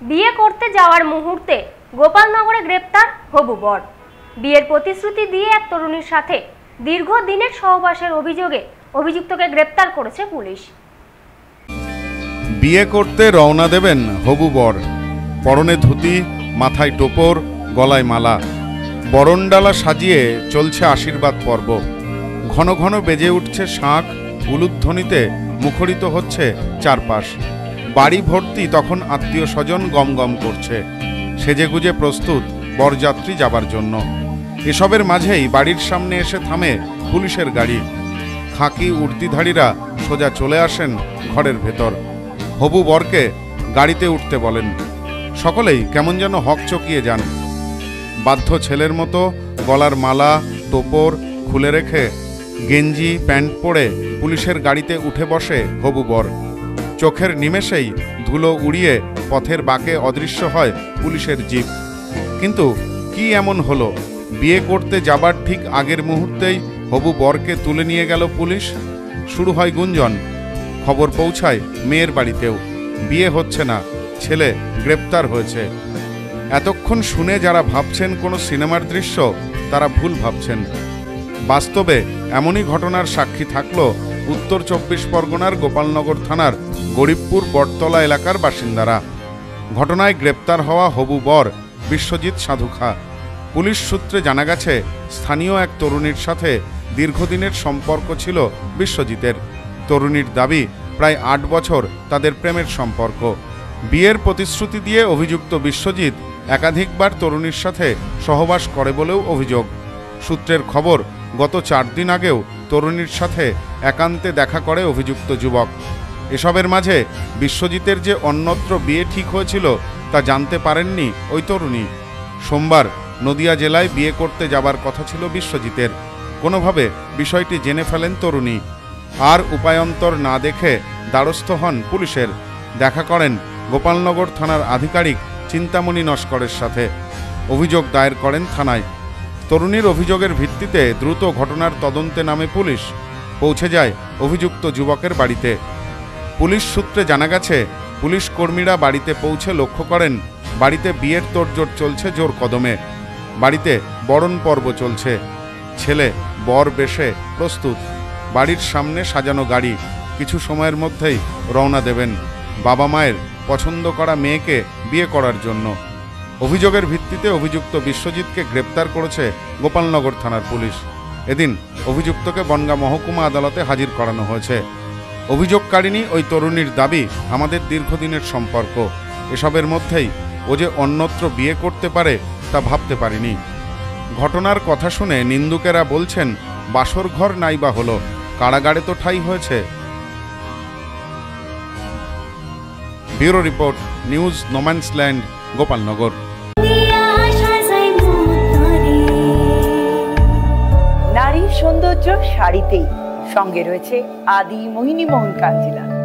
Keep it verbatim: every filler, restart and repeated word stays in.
বিয়ে করতে যাওয়ার মুহূর্তে গোপালনগরে গ্রেপ্তার হবু বর। বিয়ের প্রতিশ্রুতি দিয়ে এক তরুণীর সাথে দীর্ঘদিনের সহবাসের অভিযোগে অভিযুক্তকে গ্রেপ্তার করেছে পুলিশ। বিয়ে করতে রওনা দেবেন হবু বর, পরনে ধুতি, মাথায় টোপর, গলায় মালা, বরণডালা সাজিয়ে চলছে আশীর্বাদ পর্ব। ঘন ঘন বেজে উঠছে শাঁখ, উলুধ্বনিতে মুখরিত হচ্ছে চারপাশ। বাড়ি ভর্তি তখন আত্মীয় স্বজন গম গম করছে, সেজেগুজে প্রস্তুত বরযাত্রী যাবার জন্য। এসবের মাঝেই বাড়ির সামনে এসে থামে পুলিশের গাড়ি। খাকি উর্দিধারীরা সোজা চলে আসেন ঘরের ভেতর। হবু বরকে গাড়িতে উঠতে বলেন। সকলেই কেমন যেন হকচকিয়ে যান। বাধ্য ছেলের মতো গলার মালা, টোপর খুলে রেখে গেঞ্জি প্যান্ট পরে পুলিশের গাড়িতে উঠে বসে হবু বর। চোখের নিমেষেই ধুলো উড়িয়ে পথের বাঁকে অদৃশ্য হয় পুলিশের জিপ। কিন্তু কি এমন হলো, বিয়ে করতে যাবার ঠিক আগের মুহূর্তেই হবু বরকে তুলে নিয়ে গেল পুলিশ। শুরু হয় গুঞ্জন, খবর পৌঁছায় মেয়ের বাড়িতেও। বিয়ে হচ্ছে না, ছেলে গ্রেপ্তার হয়েছে। এতক্ষণ শুনে যারা ভাবছেন কোনো সিনেমার দৃশ্য, তারা ভুল ভাবছেন। বাস্তবে এমনই ঘটনার সাক্ষী থাকল উত্তর চব্বিশ পরগনার গোপালনগর থানার গরিবপুর বটতলা এলাকার বাসিন্দারা। ঘটনায় গ্রেপ্তার হওয়া হবু বর বিশ্বজিৎ সাধুখা। পুলিশ সূত্রে জানা গেছে, স্থানীয় এক তরুণীর সাথে দীর্ঘদিনের সম্পর্ক ছিল বিশ্বজিতের। তরুণীর দাবি, প্রায় আট বছর তাদের প্রেমের সম্পর্ক। বিয়ের প্রতিশ্রুতি দিয়ে অভিযুক্ত বিশ্বজিৎ একাধিকবার তরুণীর সাথে সহবাস করে বলেও অভিযোগ। সূত্রের খবর, গত চার দিন আগেও তরুণীর সাথে একান্তে দেখা করে অভিযুক্ত যুবক। এসবের মাঝে বিশ্বজিতের যে অন্যত্র বিয়ে ঠিক হয়েছিল তা জানতে পারেননি ওই তরুণী। সোমবার নদিয়া জেলায় বিয়ে করতে যাবার কথা ছিল বিশ্বজিতের। কোনোভাবে বিষয়টি জেনে ফেলেন তরুণী। আর উপায়ন্তর না দেখে দ্বারস্থ হন পুলিশের। দেখা করেন গোপালনগর থানার আধিকারিক চিন্তামণি নস্করের সাথে। অভিযোগ দায়ের করেন থানায়। তরুণীর অভিযোগের ভিত্তিতে দ্রুত ঘটনার তদন্তে নামে পুলিশ। পৌঁছে যায় অভিযুক্ত যুবকের বাড়িতে। পুলিশ সূত্রে জানা গেছে, পুলিশ কর্মীরা বাড়িতে পৌঁছে লক্ষ্য করেন বাড়িতে বিয়ের তোড়জোড় চলছে জোর কদমে। বাড়িতে বরণ পর্ব চলছে। ছেলে বর বেশে প্রস্তুত। বাড়ির সামনে সাজানো গাড়ি। কিছু সময়ের মধ্যেই রওনা দেবেন বাবা মায়ের পছন্দ করা মেয়েকে বিয়ে করার জন্য। অভিযোগের ভিত্তিতে অভিযুক্ত বিশ্বজিৎকে গ্রেপ্তার করেছে গোপালনগর থানার পুলিশ। এদিন অভিযুক্তকে বনগাঁ মহকুমা আদালতে হাজির করানো হয়েছে। অভিযোগকারিণী ওই তরুণীর দাবি, আমাদের দীর্ঘদিনের সম্পর্ক। এসবের মধ্যেই ও যে অন্যত্র বিয়ে করতে পারে তা ভাবতে পারিনি। ঘটনার কথা শুনে নিন্দুকেরা বলছেন, বাসর ঘর নাই বা হলো, কারাগারে তো ঠাঁই হয়েছে। Bureau report, news no man's land, Gopalnagar. নারীর সৌন্দর্য শাড়িতেই, সঙ্গে রয়েছে আদি মোহিনী মোহন কাঞ্জিলা।